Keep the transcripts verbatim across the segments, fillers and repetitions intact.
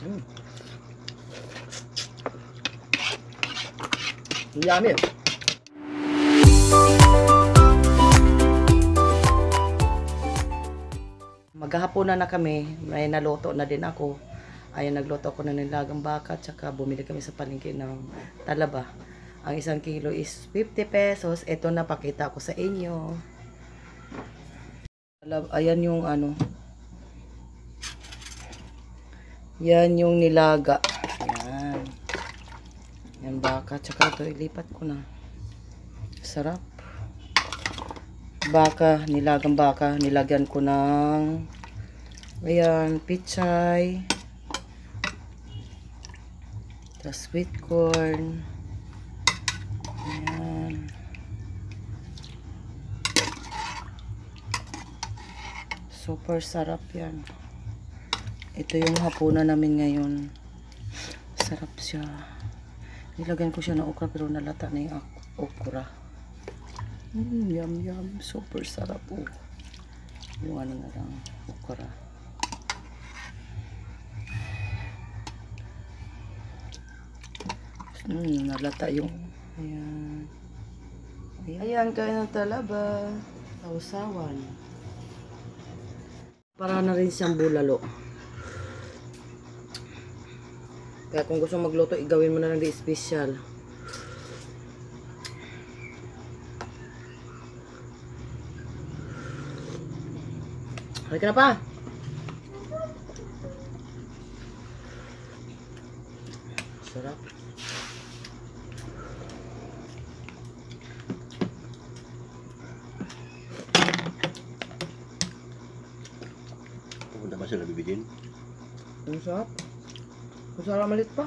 Mm. Yummy. Maghahaponan na kami. May naluto na din ako. Ayan, nagluto ako ng nilagang baka. Tsaka bumili kami sa palengke ng talaba. Ang isang kilo is fifty pesos. Ito na, pakita ko sa inyo. Ayan yung ano. Yan yung nilaga. Yan. Yan baka. Tsaka ito, ilipat ko na. Sarap. Baka, nilagang baka. Nilagyan ko ng ayan, pichay. Tapos sweet corn. Ayan. Super sarap yan. Ito yung hapunan namin ngayon. Sarap siya. Nilagyan ko siya ng okra pero nalata na yung okra. Mm, yum yum. Super sarap po. Oh. Yung ano na lang. Okra. Mm, nalata yung ayan. Ayan, ayan kain ng talaba. Sausawan. Para na rin siyang bulalo. Kaya kung gusto magluto, igawin mo na lang di special. Halika na pa. Sarap. Pupunta ba sila bibigyan? Ang sarap. Ang sarap malit pa.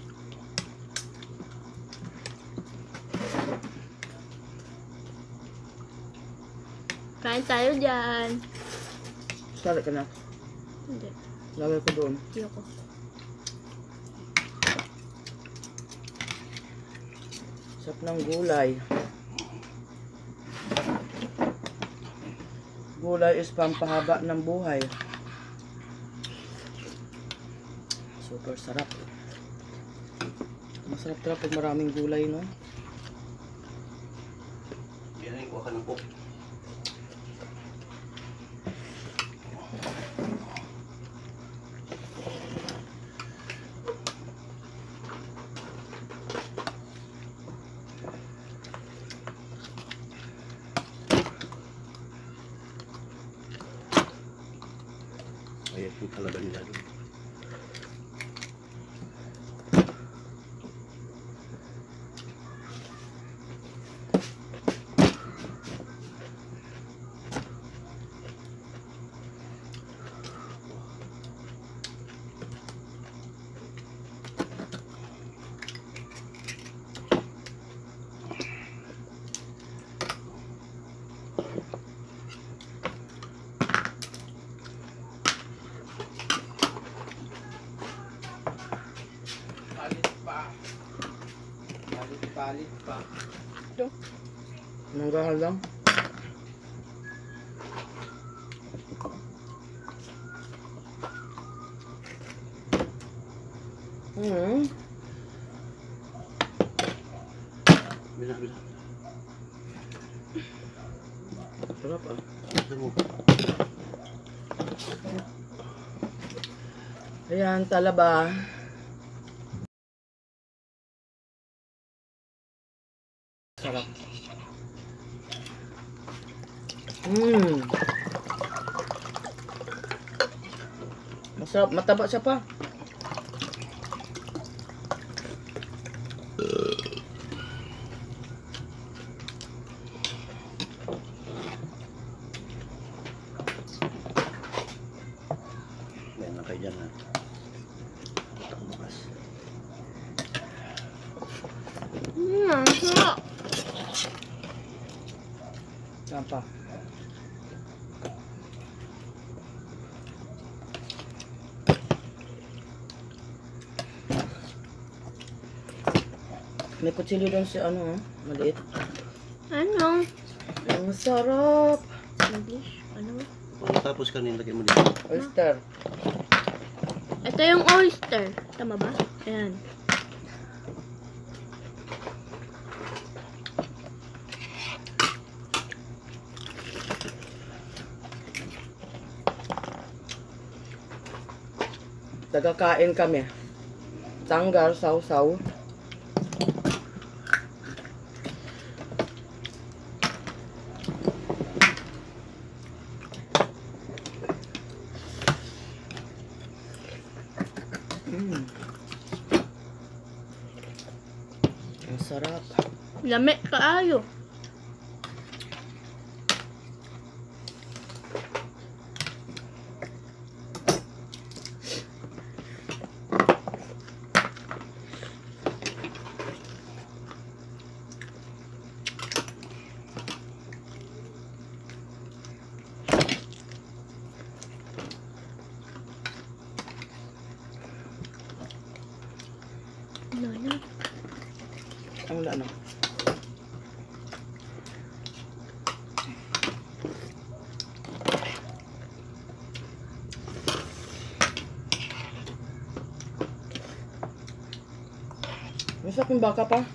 Kain tayo dyan. Sarap ka na. Hindi. Lagay ko doon. Hindi ako. Sarap ng gulay. Gulay is pampahaba ng buhay. Super sarap. Masarap talaga pag maraming gulay, no? Yan ay kuha ka ng cook. Ayan po talaga nila doon. Palit pa. Ito. Nanggahan lang. Hmm. Bila, bila. Sarap ah. Ito mo. Ayan, talaba. Sarap. Mmm. Masarap. Mataba siya pa. Yan lang kayo dyan ha. Ito ko bukas. Hmm, sarap. Saan pa? May kutsilyo doon si ano, maliit. Ano? Ang sarap. English? Ano? Pagkatapos kanin, lagyan mo dito. Oyster. Ito yung oyster. Tama ba? Ayan. Tagakain kami. Tanggal, saw-saw. Mm. Ang sarap. Lami kaayo. Ano na? Ang wala na. Masarap yung baka pa.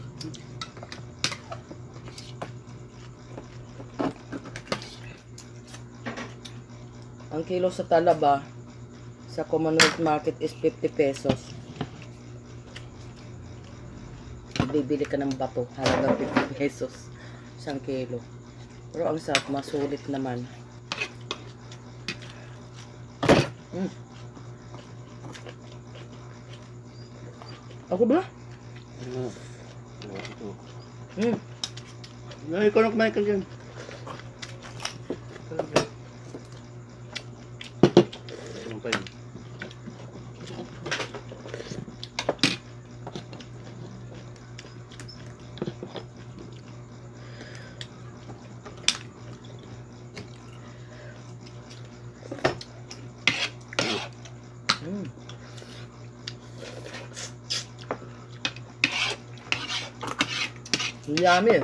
Ang kilo sa Talaba sa Commonwealth Market is fifty pesos. Bibili ka ng bato, halagang fifty pesos isang kilo. Pero ang sarap, masulit naman. Mm. Ako ba? Ano? Ano ito? Mm. No, ikaw na kumain ka dyan. Ano pa yun? Mm. Yummy.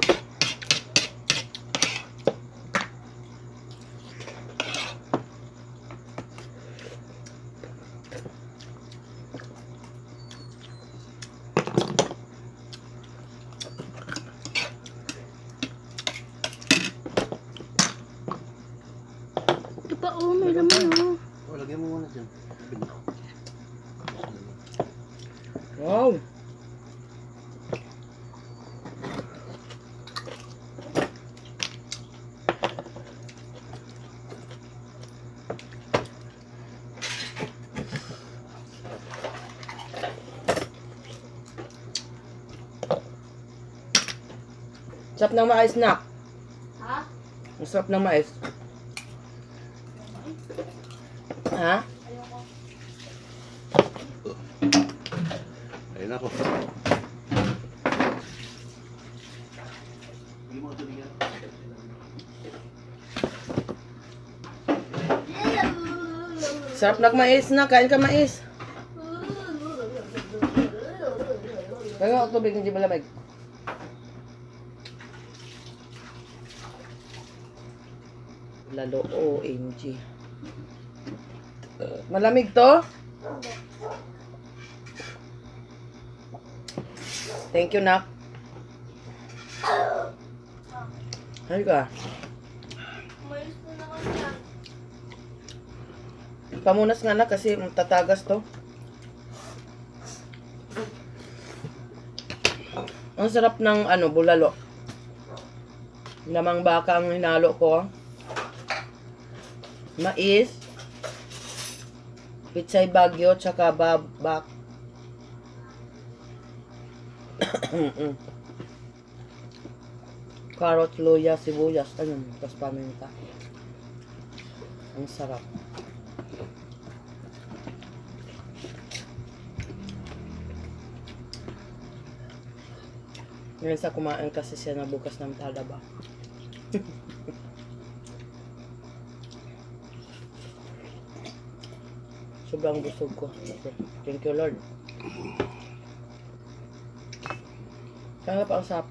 Ito pa oh, may laman oh. Oh, lagyan mo muna dyan. Wow. Sarap ng mais na. Ha? Ang sarap ng mais. Ha? Ayun ako. Hindi mo ito bigyan. Sarap ng mais na. Kain ka mais. Kaya ako tubig, hindi malamig. Lalo, O M G. Uh, malamig to? Thank you, Nak. Hay ka. Umayos na na kami yan. Pamunas nga na kasi tatagas to. Ang sarap ng ano, bulalo. Namang baka ang hinalo ko. Mais, pitsay bagyo, tsaka babak. Carrot, luya, sibuyas, ano, tapos paminta. Ang sarap. Ngayon sa kumain kasi siya na bukas ng Talaba. Sobrang busog ko. Thank you, Lord. Kaya pa ang sap.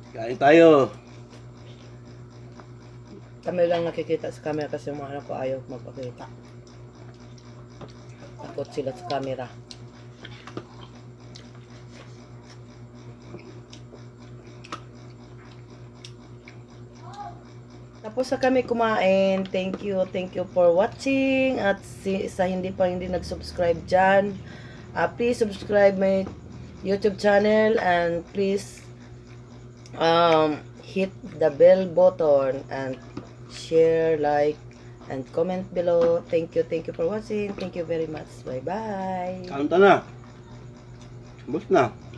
Kain tayo. Kami lang nakikita sa camera kasi yung mga anak ko ayaw magpakita. Takot sila sa camera. Tapos na kami kumain. Thank you, thank you for watching. At si, sa hindi pa hindi nag-subscribe dyan, uh, please subscribe my YouTube channel and please um, hit the bell button and share, like, and comment below. Thank you, thank you for watching. Thank you very much. Bye-bye. Kain ta na. Bus na.